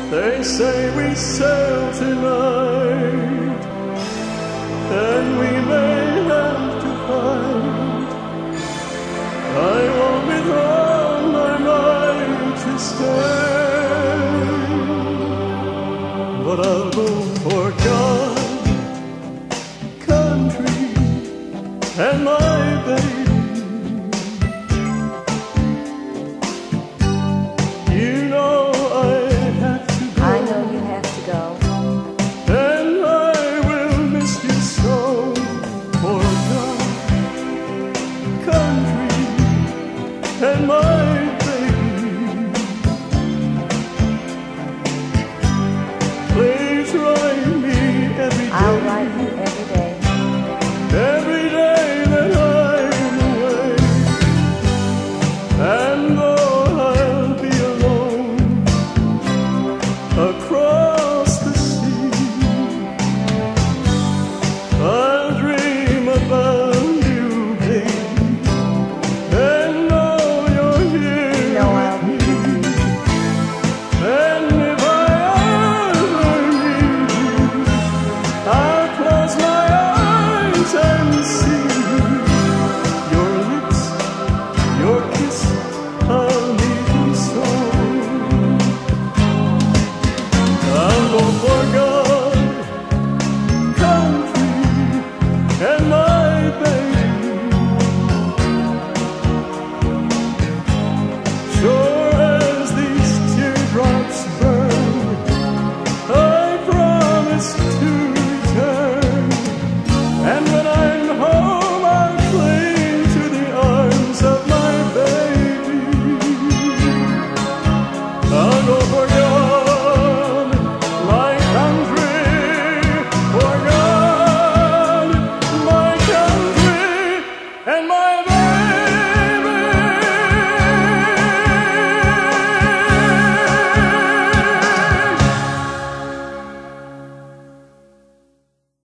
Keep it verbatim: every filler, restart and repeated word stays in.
They say we sail tonight, and we may have to fight. I won't withdraw my mind to stand, but I'll go for God, country, and my baby. And my baby, please write me every day. I'll write you every day. Every day that I'm away. And though I'll be alone across the sea, I'll dream about you, baby. Sure as these teardrops burn, I promise to return. And when I'm home, I'll cling to the arms of my baby. I'll go for God, my country, for God, my country, and my baby.